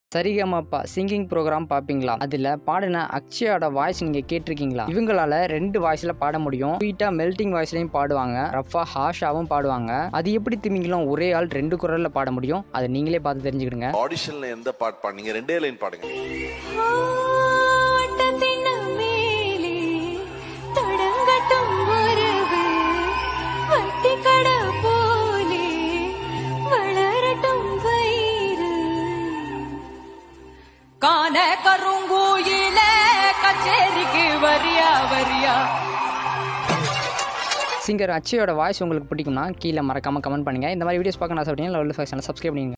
Sa Re Ga Ma Pa singing program பார்ப்பீங்களா? அதுல பாடின அக்ஷயோட வாய்ஸ் நீங்க கேட்டிருக்கீங்களா? இவங்களால 2 வாய்ஸ்ல பாட முடியும். ஸ்வீட்டா மெல்டிங் வாய்ஸ்லயும் பாடுவாங்க, ரஃபா ஹாஷாவும் பாடுவாங்க. அது எப்படி திமிங்கலம் ஒரே ஆள் 2 குரல்ல பாட முடியும்? அதை நீங்களே பார்த்து தெரிஞ்சுக்கிடுங்க. ஆடிஷன்ல எந்த பாட்டு பாடுனீங்க? 2 லைன் பாடுங்க. கான கருங்கூயிலே கச்சேரிக்கு வரியா வரியா. சிங்கர் அக்ஷயோட வாய்ஸ் உங்களுக்கு பிடிக்கும்னா கீழே மறக்காம கமெண்ட் பண்ணுங்க. இந்த மாதிரி வீடியோஸ் பார்க்க ஆசைப்பட்டீங்கன்னா லெவல் 5 சேனல் சப்ஸ்கிரைப் பண்ணுங்க.